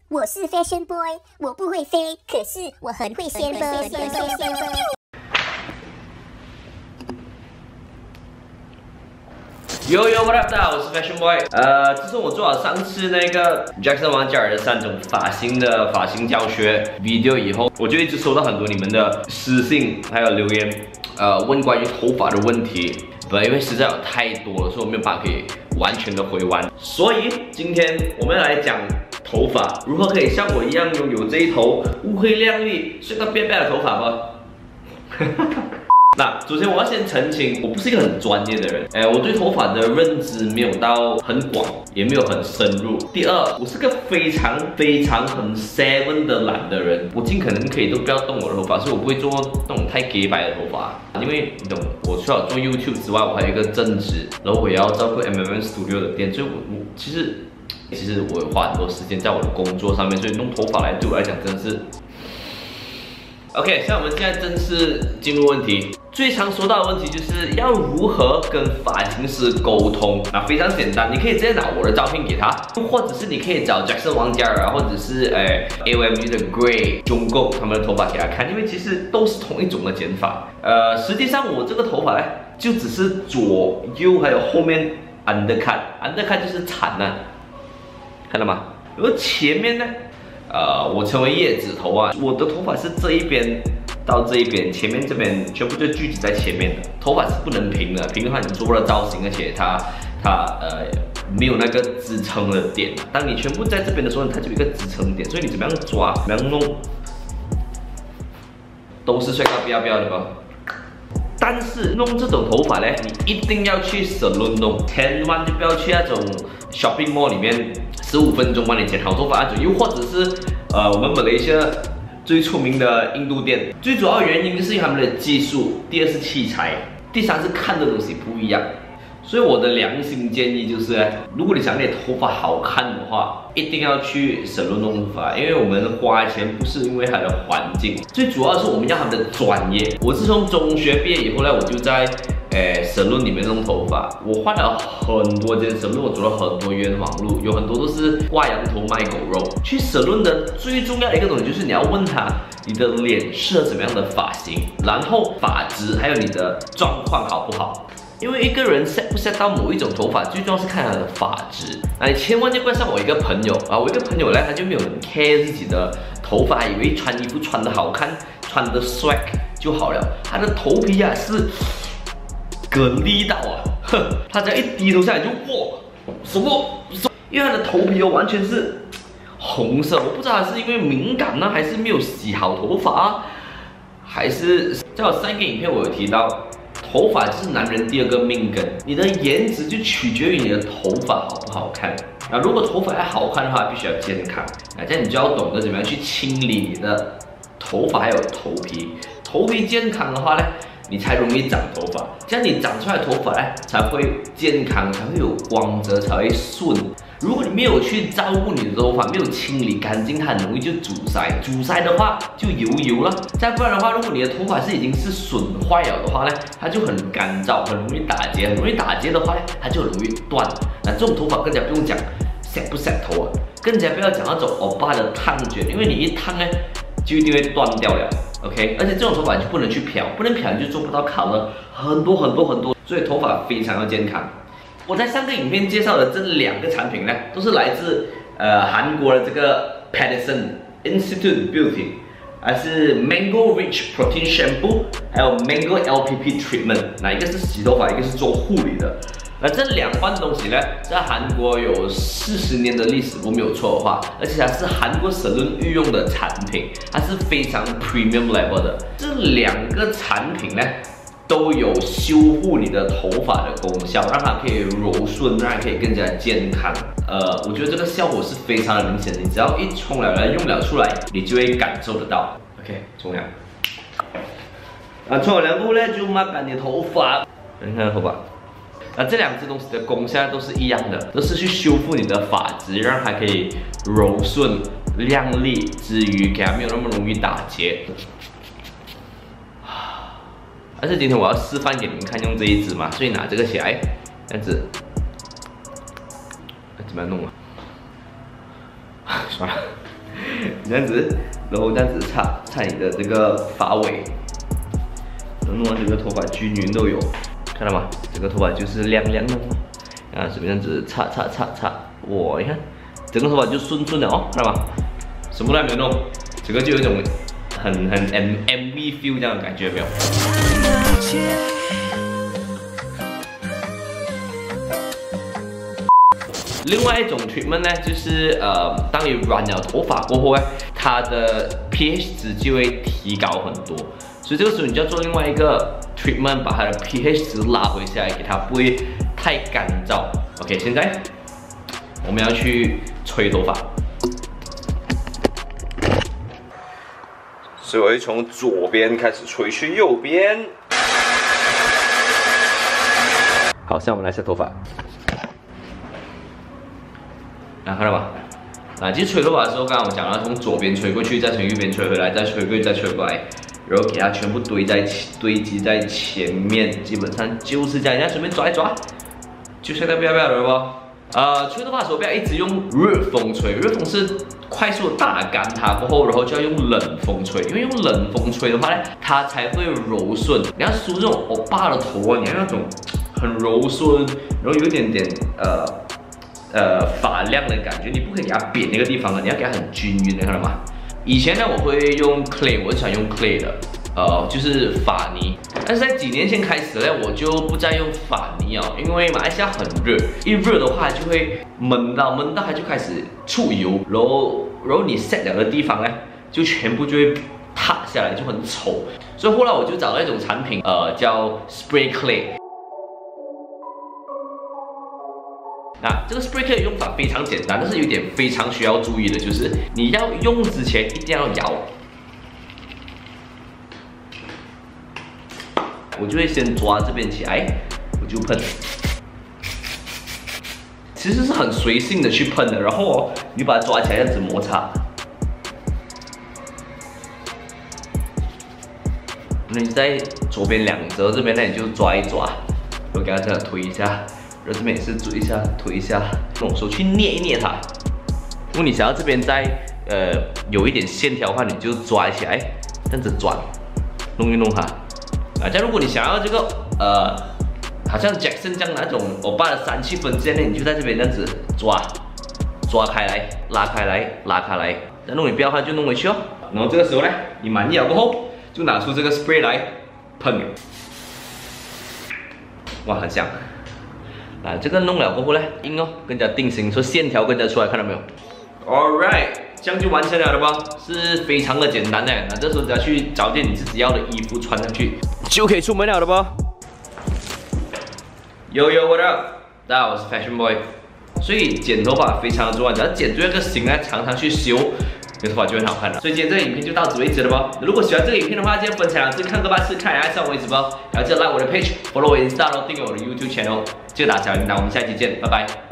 我是 Fashion Boy， 我不会飞，可是我很会掀飞。 What up， 大家好，我是 Fashion Boy。自从我做了上次那个 Jackson Wang 家的3种发型的发型教学 video 以后，我就一直收到很多你们的私信还有留言，问关于头发的问题。因为实在有太多了，所以我没有办法可以完全的回完。所以今天我们要来讲头发如何可以像我一样拥有这一头乌黑亮丽、是个便便的头发吧。那首先我要先澄清，我不是一个很专业的人，我对头发的认知没有到很广，也没有很深入。第二，我是个非常很 7 的懒的人，我尽可能可以都不要动我的头发，所以我不会做那种太 gay 白的头发，因为你懂，我除了做 YouTube 之外，我还有一个正职，然后我也要照顾 MMM Studio 的店，所以我其实我有花很多时间在我的工作上面，所以弄头发对我来讲真的是。OK， 像我们现在正式进入问题。最常说到的问题就是要如何跟发型师沟通。那非常简单，你可以直接拿我的照片给他，或者是你可以找 Jackson Wang 家人，或者是AOMG 的 Gray、Jungkook 他们的头发给他看，因为其实都是同一种的剪法。实际上我这个头发就只是左右还有后面 undercut 就是铲啊，看到吗？而前面呢，我称为叶子头啊，我的头发是这一边到这一边，前面这边全部就聚集在前面的，头发是不能平的，平的话你做不到造型，而且它没有那个支撑的点。当你全部在这边的时候，它就有一个支撑点，所以你怎么样抓，怎么样弄，都是帅到不要的吧。但是弄这种头发你一定要去 salon 弄，千万就不要去那种 shopping mall 里面15分钟帮你剪好头发那种，又或者是我们马来西亚最出名的印度店。最主要的原因就是他们的技术，第二是器材，第三是看的东西不一样。所以我的良心建议就是，如果你想你的头发好看的话，一定要去 salon 弄头发，因为我们花钱不是因为它的环境，最主要是我们要他们的专业。我自从中学毕业以后呢，我就在salon 里面弄头发，我换了很多间 salon， 我走了很多冤枉路，有很多都是挂羊头卖狗肉。去 salon 的最重要的一个东西就是你要问他你的脸适合什么样的发型，然后发质还有你的状况好不好。因为一个人 set 不 set 到某一种头发，最重要是看他的发质。那你千万就不要像我一个朋友啊，我一个朋友他就没有很 care 自己的头发，以为穿衣服穿得好看，穿得 swag 就好了。他的头皮是蛤蜊到他只要一低头下来就哇什么，因为他的头皮完全是红色，我不知道他是因为敏感呢，还是没有洗好头发，还是在我上一个影片我有提到。头发就是男人第2个命根，你的颜值就取决于你的头发好不好看。如果头发要好看的话，必须要健康。这样你就要懂得怎么样去清理你的头发还有头皮。头皮健康的话呢，你才容易长头发。这样你长出来的头发才会健康，才会有光泽，才会顺。如果你没有去照顾你的头发，没有清理干净，它很容易就阻塞。阻塞的话就油了。再不然的话，如果你的头发已经是损坏了的话呢，它就很干燥，很容易打结。很容易打结的话呢，它就很容易断。那这种头发更加不用讲set不set头更加不要讲那种欧巴的烫卷，因为你一烫就一定会断掉了。OK， 而且这种头发就不能去漂，不能漂你就做不到color，很多，所以头发非常要健康。我在上个影片介绍的这2个产品都是来自韩国的这个 Pedersen Institute Beauty， 还是 Mango Rich Protein Shampoo， 还有 Mango LPP Treatment。一个是洗头发，一个是做护理的。这2罐东西在韩国有40年的历史，我没有错的话，而且它是韩国salon御用的产品，它是非常 premium level 的。这2个产品都有修复你的头发的功效，让它可以柔顺，让它可以更加健康。我觉得这个效果是非常的明显，你只要一冲了用了出来，你就会感受得到。OK， 冲凉。冲了凉后就抹干你的头发，你看头发。这2支东西的功效都是一样的，都是去修复你的发质，让它可以柔顺、亮丽之余，给它没有那么容易打结。但是今天我要示范给你们看用这一支嘛，所以拿这个起来，这样子，怎么样弄啊？算了， 这样子，然后这样子擦你的这个发尾，弄完这个头发均匀都有，看到吗？这个头发就是亮亮的啊，随便这样子擦，哇，你看整个头发就顺了哦，看到吗？什么都还没有弄，这个就有一种很 MV feel 这样的感觉，没有？另外一种 treatment 呢，就是当你染了头发过后呢，它的 pH 值就会提高很多，所以这个时候你就要做另外一个 treatment， 把它的 pH 值拉回下来，给它不会太干燥。OK， 现在我们要去吹头发，所以我会从左边开始吹去右边。好，现在我们来下头发。看到吧？其实吹头发的时候，刚刚我讲了，从左边吹过去，再从右边吹回来，再吹过去，再吹过来，然后给它全部堆积在前面，基本上就是这样。人家随便抓一抓，就现在不要了不？吹头发的时候不要一直用热风吹，热风是快速的打干它过后，然后就要用冷风吹，因为用冷风吹的话呢，它才会柔顺。你要梳这种欧巴的头啊，你要那种很柔顺，然后有一点点发亮的感觉，你不可以给它扁那个地方的，你要给它很均匀的，看到吗？以前呢，我会用 clay， 我很喜欢用 clay 的，就是发泥。但是在几年前开始呢，我就不再用发泥哦，因为马来西亚很热，一热的话就会闷到它就开始出油，然后你 set 了的地方呢，就全部就会塌下来，就很丑。所以后来我就找到一种产品，叫 spray clay。这个 spray clay 的用法非常简单，但是有一点非常需要注意的，就是你要用之前一定要摇。我就会先抓这边起来，我就喷。其实是很随性的去喷的，然后你把它抓起来，这样子摩擦。那你在左边两侧这边呢，你就抓一抓，然后给它这样推一下。然后这边也是推一下，推一下，用手去捏一捏它。如果你想要这边再有一点线条的话，你就抓起来，这样子转，弄一弄它。这样如果你想要这个好像 Jackson 这样那种欧巴的3七分线呢，你就在这边这样子抓开来，拉开来，拉开来。再弄你不要的话就弄回去哦。然后这个时候呢，你满意了过后，就拿出这个 spray 来喷。哇，很香。这个弄了过后呢，硬哦，更加定型，说线条更加出来，看到没有 ？Alright， 这样就完成了的吧？是非常的简单的。那这时候只要去找件你自己要的衣服穿上去，就可以出门了的吧 ？Yo what up？ 大家好，我是 Fashion Boy。所以剪头发非常的重要，只要剪对那个型呢，常常去修，你的头发就很好看了。所以今天这个影片就到此为止了吧？如果喜欢这个影片的话，记得分享、看个8次，看爱上我的直播，然后记得 like 我的 page，follow 我的 Insta， 订阅我的 YouTube channel。记得打小铃铛，我们下期见，拜拜。